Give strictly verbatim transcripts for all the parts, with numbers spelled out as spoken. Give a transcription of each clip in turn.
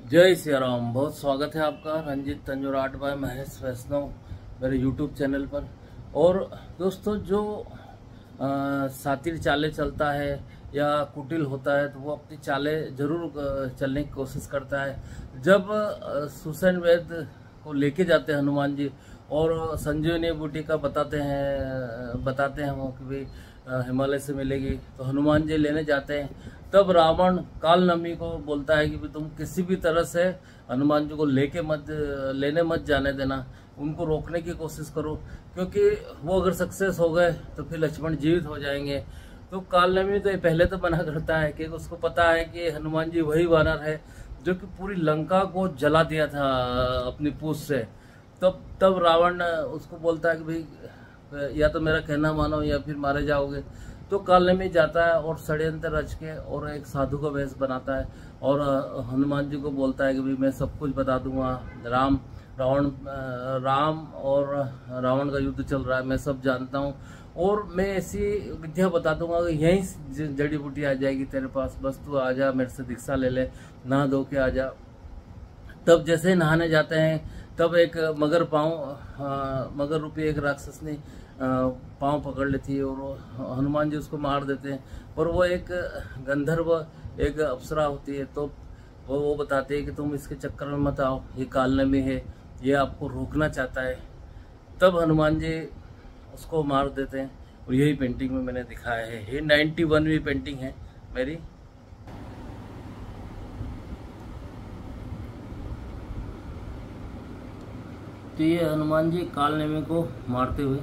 जय सिया राम। बहुत स्वागत है आपका रंजीत तंजूर आर्ट बाय महेश वैष्णव मेरे यूट्यूब चैनल पर। और दोस्तों, जो आ, सातिर चाले चलता है या कुटिल होता है तो वो अपनी चाले जरूर चलने की कोशिश करता है। जब सुसैन वैद्य को लेके जाते हैं हनुमान जी और संजीवनी बूटी का बताते हैं बताते हैं वो कि भाई हिमालय से मिलेगी, तो हनुमान जी लेने जाते हैं। तब रावण काल नमी को बोलता है कि भी तुम किसी भी तरह से हनुमान जी को लेके मत लेने मत जाने देना, उनको रोकने की कोशिश करो, क्योंकि वो अगर सक्सेस हो गए तो फिर लक्ष्मण जीवित हो जाएंगे। तो काल नमी तो पहले तो मना करता है कि उसको पता है कि हनुमान जी वही वानर है जो कि पूरी लंका को जला दिया था अपनी पूछ से। तब तब रावण उसको बोलता है कि भाई या तो मेरा कहना मानो या फिर मारे जाओगे। तो काल नमी जाता है और षड्यंत्र रच के और एक साधु का वेश बनाता है और हनुमान जी को बोलता है कि भाई मैं सब कुछ बता दूंगा, राम रावण राम और रावण का युद्ध चल रहा है, मैं सब जानता हूँ और मैं ऐसी विद्या बता दूंगा कि यहीं जड़ी बूटी आ जाएगी तेरे पास, बस तू आ जा, मेरे से दीक्षा ले ले, नहा धो के आ जा। तब जैसे नहाने जाते हैं तब एक मगर पाँव मगर रूपी एक राक्षस ने पाँव पकड़ लेती है और हनुमान जी उसको मार देते हैं। और वो एक गंधर्व एक अप्सरा होती है, तो वो वो बताते हैं कि तुम इसके चक्कर में मत आओ, ये काल नमी है, ये आपको रोकना चाहता है। तब हनुमान जी उसको मार देते हैं और यही पेंटिंग में मैंने दिखाया है। ये नाइन्टी वनवीं पेंटिंग है मेरी। तो ये हनुमान जी काल नेमी को मारते हुए।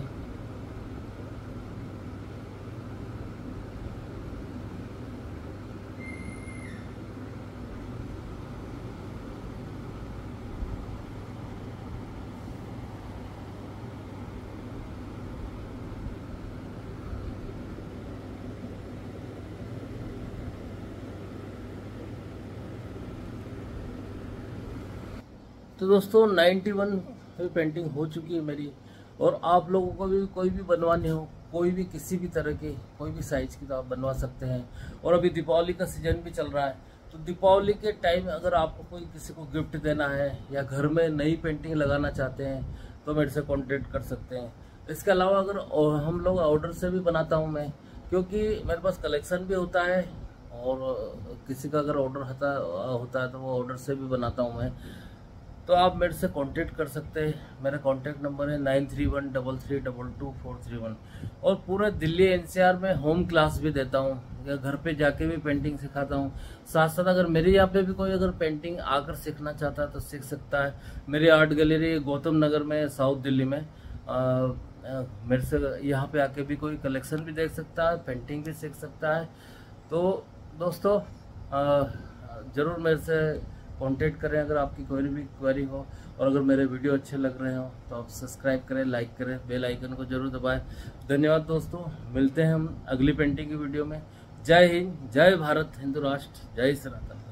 तो दोस्तों नाइन्टी वन पेंटिंग हो चुकी है मेरी। और आप लोगों को भी कोई भी बनवानी हो, कोई भी किसी भी तरह के कोई भी साइज की तो आप बनवा सकते हैं। और अभी दीपावली का सीजन भी चल रहा है, तो दीपावली के टाइम अगर आपको कोई किसी को गिफ्ट देना है या घर में नई पेंटिंग लगाना चाहते हैं तो मेरे से कांटेक्ट कर सकते हैं। इसके अलावा अगर हम लोग ऑर्डर से भी बनाता हूँ मैं, क्योंकि मेरे पास कलेक्शन भी होता है और किसी का अगर ऑर्डर होता होता है तो वो ऑर्डर से भी बनाता हूँ मैं। तो आप मेरे से कांटेक्ट कर सकते हैं। मेरा कांटेक्ट नंबर है nine three one double three double two four three one. और पूरे दिल्ली एनसीआर में होम क्लास भी देता हूँ या घर पे जाके भी पेंटिंग सिखाता हूँ। साथ साथ अगर मेरे यहाँ पे भी कोई अगर पेंटिंग आकर सीखना चाहता है तो सीख सकता है। मेरी आर्ट गैलरी गौतम नगर में, साउथ दिल्ली में। आ, आ, मेरे से यहाँ पे आके भी कोई कलेक्शन भी देख सकता है, पेंटिंग भी सीख सकता है। तो दोस्तों ज़रूर मेरे से कांटेक्ट करें अगर आपकी कोई भी क्वेरी हो। और अगर मेरे वीडियो अच्छे लग रहे हो तो आप सब्सक्राइब करें, लाइक करें, बेल आइकन को जरूर दबाएं। धन्यवाद दोस्तों, मिलते हैं हम अगली पेंटिंग की वीडियो में। जय हिंद, जय भारत, हिंदू राष्ट्र, जय सनातन।